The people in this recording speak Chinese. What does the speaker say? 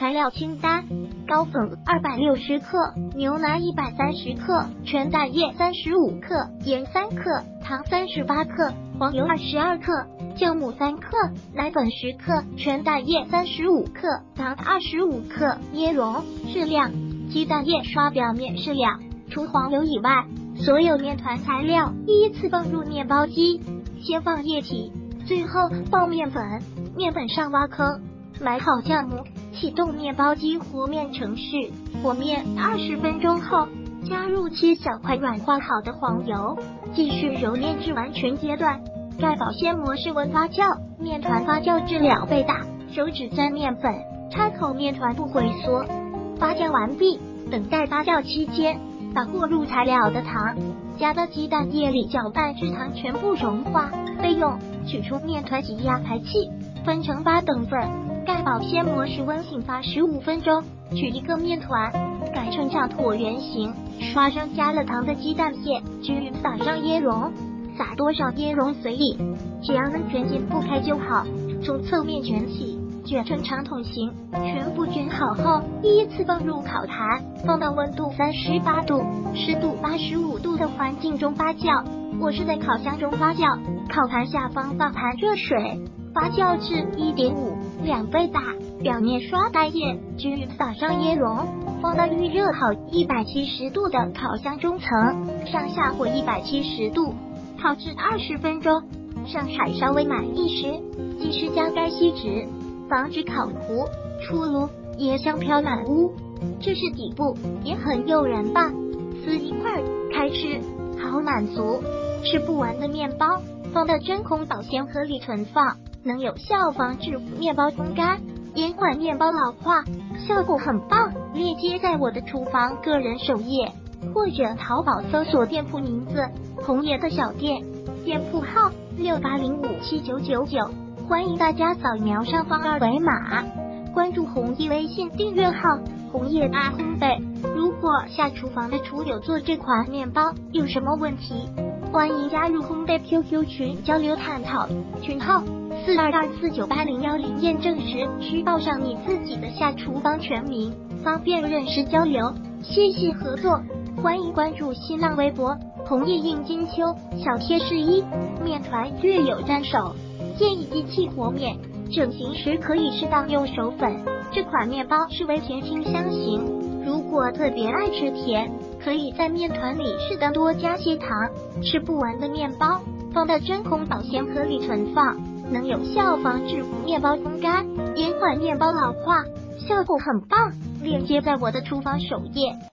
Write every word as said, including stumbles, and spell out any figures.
材料清单：高粉二百六十克，牛奶一百三十克，全蛋液三十五克，盐三克，糖三十八克，黄油二十二克，酵母三克，奶粉十克，全蛋液三十五克，糖二十五克，椰蓉适量，鸡蛋液刷表面适量。除黄油以外，所有面团材料依次放入面包机，先放液体，最后放面粉。面粉上挖坑，买好酵母，启动面包机和面程序，和面二十分钟后，加入切小块软化好的黄油，继续揉面至完全阶段。盖保鲜膜室温发酵，面团发酵至两倍大，手指沾面粉，插口面团不回缩。发酵完毕，等待发酵期间，把过入材料的糖加到鸡蛋液里搅拌至糖全部融化，备用。取出面团挤压排气，分成八等份。盖保鲜膜室温醒发十五分钟，取一个面团，改成长椭圆形，刷上加了糖的鸡蛋片，均匀撒上椰蓉，撒多少椰蓉随意，只要能卷紧不开就好。从侧面卷起，卷成长筒形，全部卷好后，依次放入烤盘，放到温度三十八度、湿度八十五度的环境中发酵。我是在烤箱中发酵，烤盘下方放盘热水，发酵至 一点五 两倍大，表面刷蛋液，均匀撒上椰蓉，放到预热好一百七十度的烤箱中层，上下火一百七十度，烤至二十分钟。上海稍微满意时，及时加盖锡纸，防止烤糊出炉椰香飘满屋。这是底部，也很诱人吧？撕一块开吃，好满足。吃不完的面包放到真空保鲜盒里存放，能有效防止面包风干，延缓面包老化，效果很棒。链接在我的厨房个人首页，或者淘宝搜索店铺名字红叶的小店，店铺号六八零五七九九九，欢迎大家扫描上方二维码，关注红叶微信订阅号红叶大烘焙。如果下厨房的厨友做这款面包有什么问题，欢迎加入烘焙 Q Q 群交流探讨，群号四二二四九八零幺零，验证时需报上你自己的下厨房全名，方便认识交流。谢谢合作，欢迎关注新浪微博红叶应金秋。小贴士一：面团略有沾手，建议机器和面，整形时可以适当用手粉。这款面包是为甜清香型，如果特别爱吃甜，可以在面团里适当多加些糖。吃不完的面包放到真空保鲜盒里存放，能有效防止面包风干，延缓面包老化，效果很棒。链接在我的厨房首页。